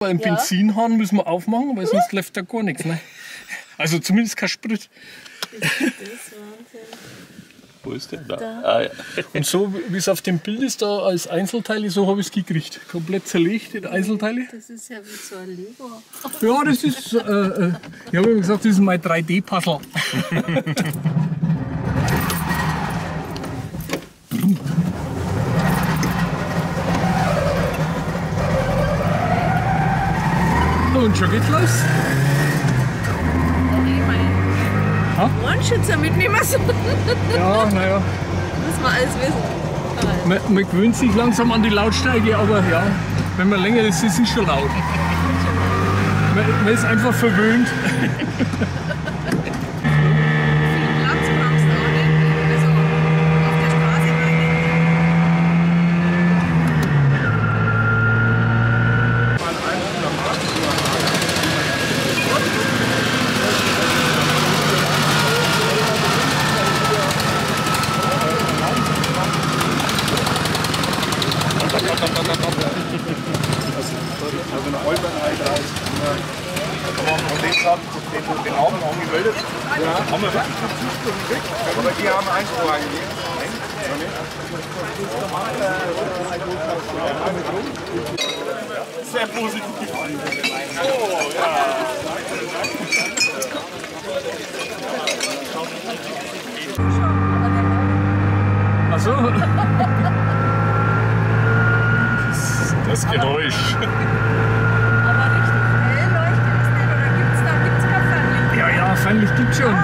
Beim Benzinhahn müssen wir aufmachen, weil sonst läuft da gar nichts. Ne? Also zumindest kein Sprit. Das ist Wahnsinn. Wo ist der? Da. Ah, ja. Und so wie es auf dem Bild ist, da als Einzelteile, so habe ich es gekriegt. Komplett zerlegt in Einzelteile. Das ist ja wie so ein Lego. Ja, das ist, ich habe immer gesagt, das ist mein 3D-Puzzle. Und schon geht's los. Ohrenschützer mitnehmen so. Ja, naja. Muss man alles wissen. Man gewöhnt sich langsam an die Lautstärke, aber ja, wenn man länger ist, ist es schon laut. Man ist einfach verwöhnt. Viel Platz brauchst du auch nicht. Also auf der Straße rein. Also eine Albernheit raus. Kann man von dem sagen, den haben wir angemeldet. Ja. Haben wir wirklich schon Zustand gekriegt. Aber die haben Einspruch eingegeben. Sehr positiv. Oh, ja. Ach so. Das Geräusch. Aber richtig hell leuchtet es nicht. Oder gibt's kein Fernlicht? Ja, ja, Fernlicht gibt's schon.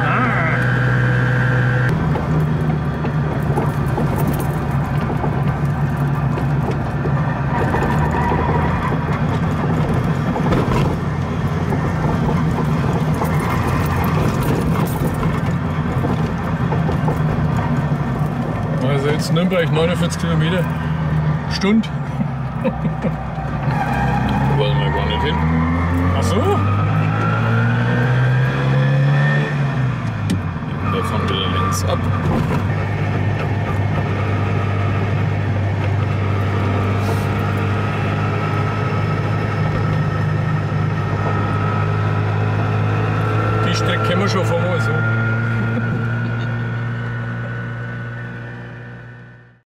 Also jetzt Nürnberg 49 Kilometer Stunde. Wollen wir gar nicht hin. Ach so? Da fahren wir links ab. Die Strecke kennen wir schon von mal so.